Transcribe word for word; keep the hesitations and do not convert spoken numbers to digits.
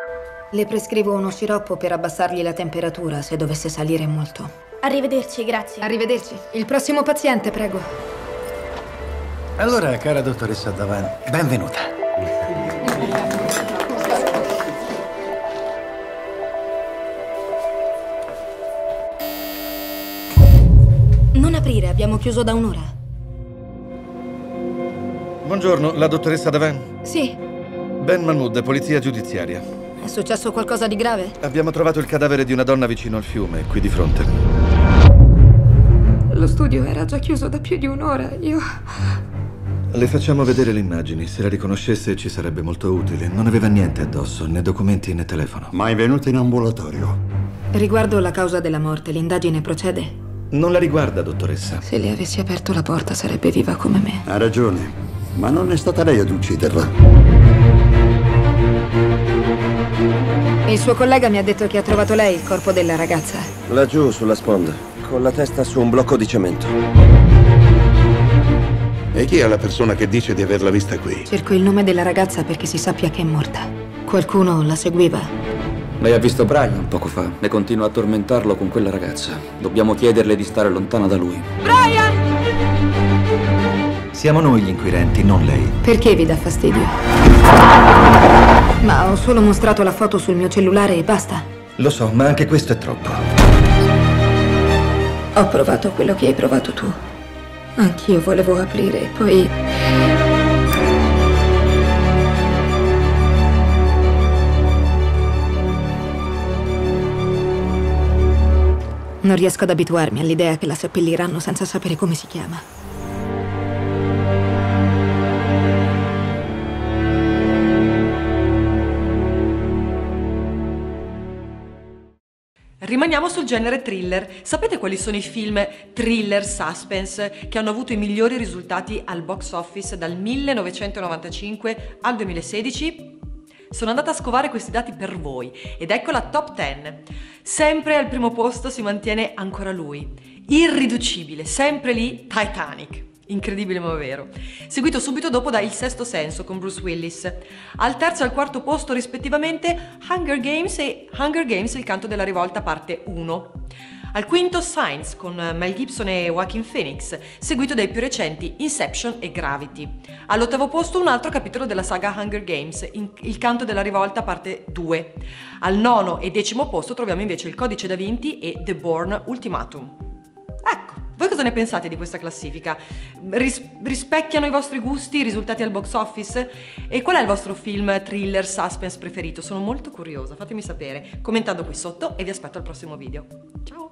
Le prescrivo uno sciroppo per abbassargli la temperatura se dovesse salire molto. Arrivederci, grazie. Arrivederci. Il prossimo paziente, prego. Allora, cara dottoressa Davan, benvenuta. Non aprire, abbiamo chiuso da un'ora. Buongiorno, la dottoressa Davan? Sì. Ben Mahmood, polizia giudiziaria. È successo qualcosa di grave? Abbiamo trovato il cadavere di una donna vicino al fiume, qui di fronte. Lo studio era già chiuso da più di un'ora. Io... Le facciamo vedere le immagini. Se la riconoscesse ci sarebbe molto utile. Non aveva niente addosso, né documenti né telefono. Mai venuta in ambulatorio? Riguardo la causa della morte, l'indagine procede? Non la riguarda, dottoressa. Se le avessi aperto la porta sarebbe viva come me. Ha ragione, ma non è stata lei ad ucciderla. Il suo collega mi ha detto che ha trovato lei il corpo della ragazza. Laggiù, sulla sponda, con la testa su un blocco di cemento. E chi è la persona che dice di averla vista qui? Cerco il nome della ragazza perché si sappia che è morta. Qualcuno la seguiva. Lei ha visto Brian poco fa e continua a tormentarlo con quella ragazza. Dobbiamo chiederle di stare lontana da lui. Brian! Siamo noi gli inquirenti, non lei. Perché vi dà fastidio? Ma ho solo mostrato la foto sul mio cellulare e basta. Lo so, ma anche questo è troppo. Ho provato quello che hai provato tu. Anch'io volevo aprire, poi... Non riesco ad abituarmi all'idea che la seppelliranno senza sapere come si chiama. Rimaniamo sul genere thriller. Sapete quali sono i film thriller suspense che hanno avuto i migliori risultati al box office dal millenovecentonovantacinque al duemilasedici? Sono andata a scovare questi dati per voi ed ecco la top dieci. Sempre al primo posto si mantiene ancora lui, irriducibile, sempre lì Titanic. Incredibile ma vero. Seguito subito dopo da Il sesto senso con Bruce Willis. Al terzo e al quarto posto rispettivamente Hunger Games e Hunger Games il canto della rivolta parte uno. Al quinto Signs con Mel Gibson e Joaquin Phoenix, seguito dai più recenti Inception e Gravity. All'ottavo posto un altro capitolo della saga Hunger Games, Il canto della rivolta parte due. Al nono e decimo posto troviamo invece Il codice da Vinci e The Bourne Ultimatum. Ecco. Voi cosa ne pensate di questa classifica? Ris- rispecchiano i vostri gusti, i risultati al box office? E qual è il vostro film thriller suspense preferito? Sono molto curiosa, fatemi sapere commentando qui sotto e vi aspetto al prossimo video. Ciao!